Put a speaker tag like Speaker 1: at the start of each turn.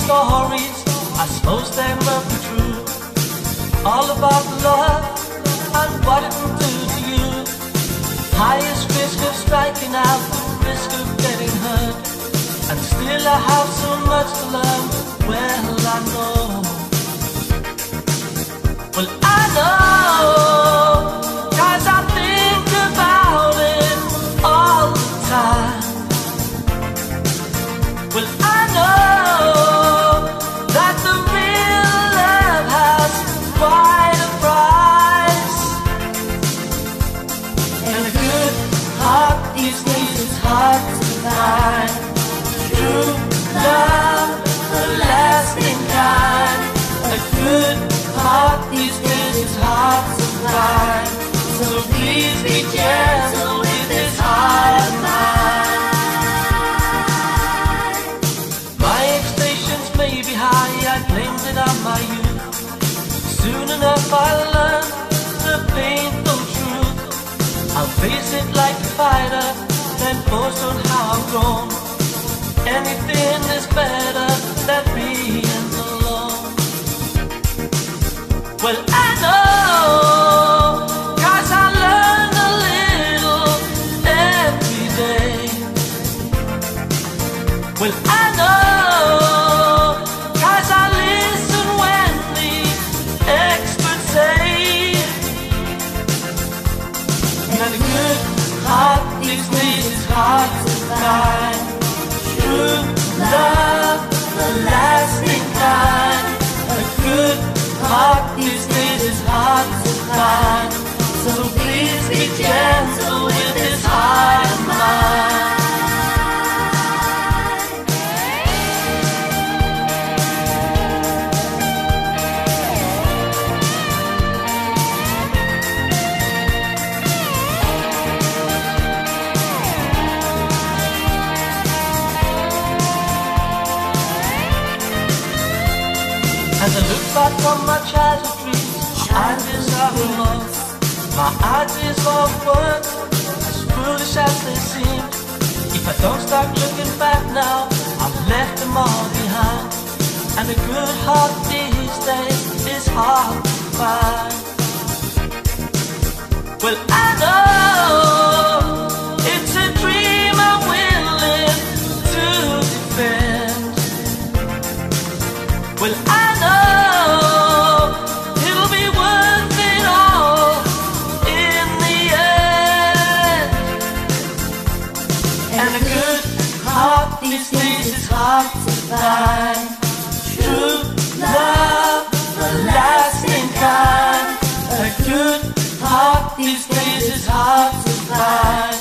Speaker 1: stories, I suppose they must be true, all about love and what it will do to you. Highest risk of striking out, the risk of getting hurt, and still I have so much to learn. Well, I know. Well, I know, 'cause I think about it all the time. Well, I know that the real love has quite a price, and a good heart these days is hard to find. True love, the lasting kind. A good heart these days is hard to find. So please be gentle with this heart of mine. My expectations may be high, I blamed it on my youth. Soon enough I learned the painful truth. I'll face it like a fighter, then boast on how I've grown. Anything is better than being alone. Well, I know, 'cause I learn a little every day. Well, I know, 'cause I listen when the experts say that a good heart these days is hard to find. True love, the lasting kind. A good heart these days is hard to find. So please be gentle with this heart of mine. As I look back on my childhood dreams, my ideas are remote. My ideas of words, as foolish as they seem. If I don't start looking back now, I've left them all behind. And a good heart these days is hard to find. Well, I know it's a dream I'm willing to defend. Well, I know it'll be worth it all in the end. And a good heart these days is hard to find. True love, the lasting kind. A good heart these days is hard to find.